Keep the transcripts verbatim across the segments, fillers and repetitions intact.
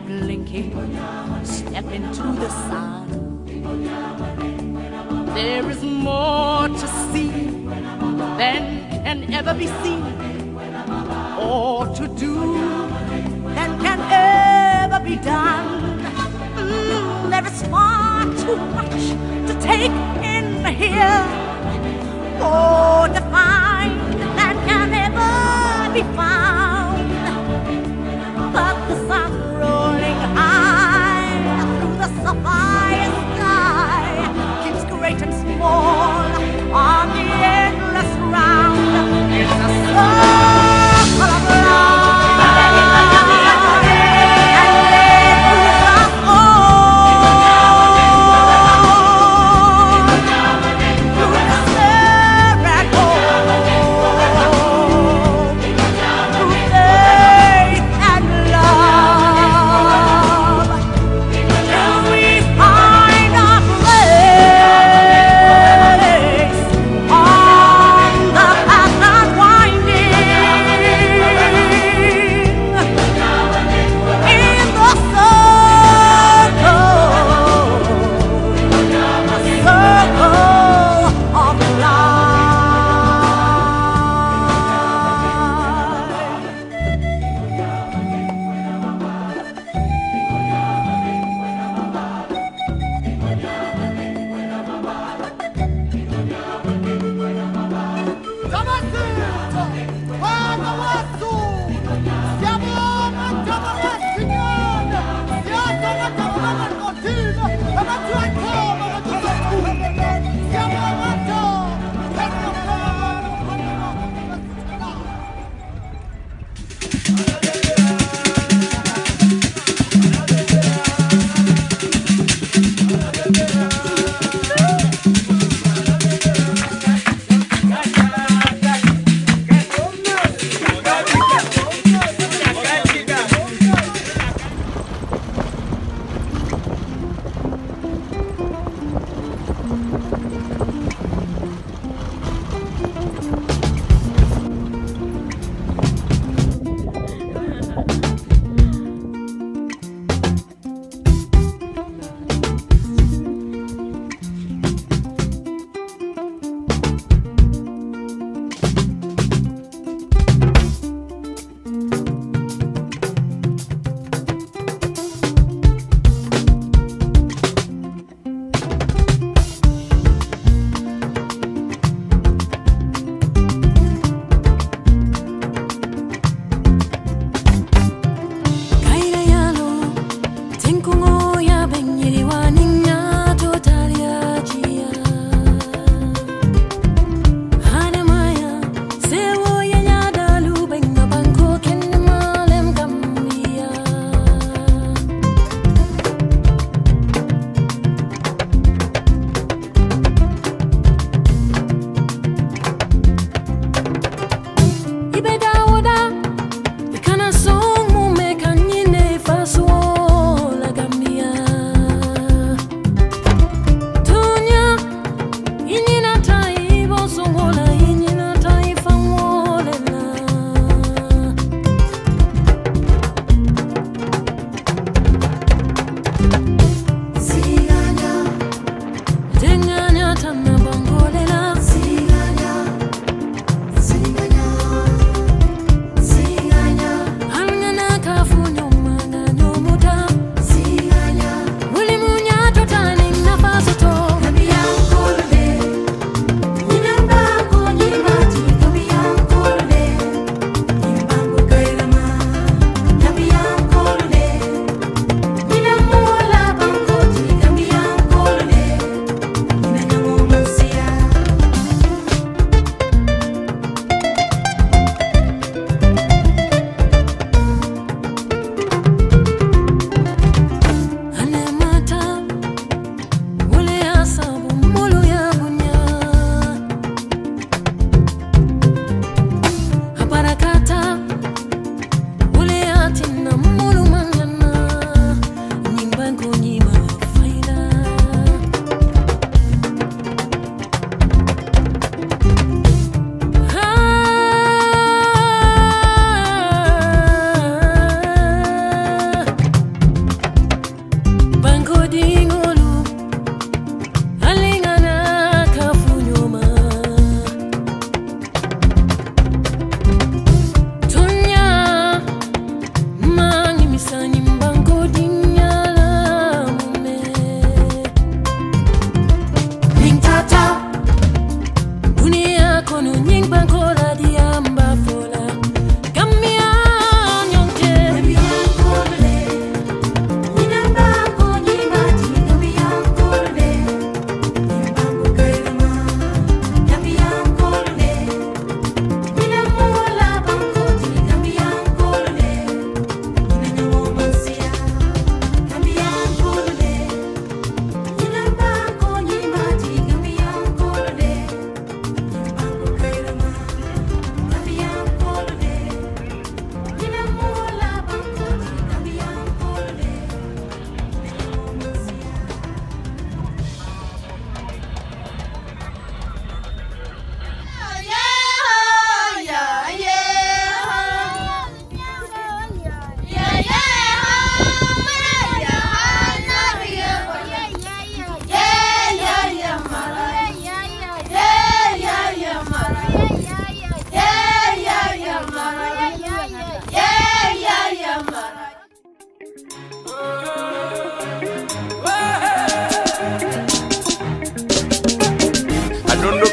blinking, step into the sun. There is more to see than can ever be seen, or to do than can ever be done. Mm, there is far too much to take in here, more defined than can ever be found. But the sun rolling high through the sapphire sky keeps great and small on the endless round. It's a circle of life.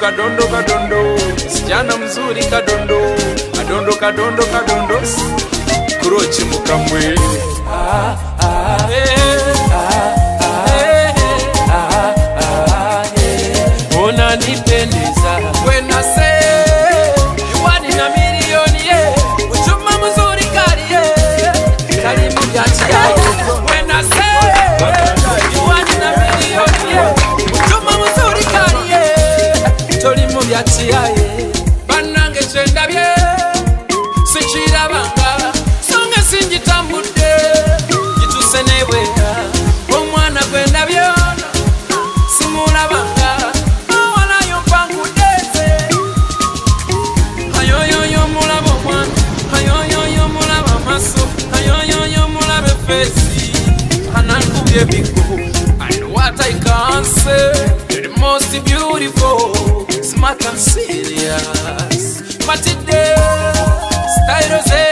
kadondo kadondo, msichana mzuri kadondo, kadondo kadondo kadondo, kurochi mukamwe. Ah ah eh ah ah ah ah eh, unanipendeza when I say you want in a million yeah, uchuma mzuri kali yeah, karibu gati yao when I say you want in a million yeah, uchuma mzuri kali yeah, toli mu byati yae banange chendabye sichira banga songa sinjitambude gituse nebwe omwana gwenda byona simula banga wala yo pangudeze ayoyo yo mulabo mwana ayoyo yo mulaba maso ayoyo yo mulabe fesi anakubye biko and what I can say you're the most beautiful smart and serious but today style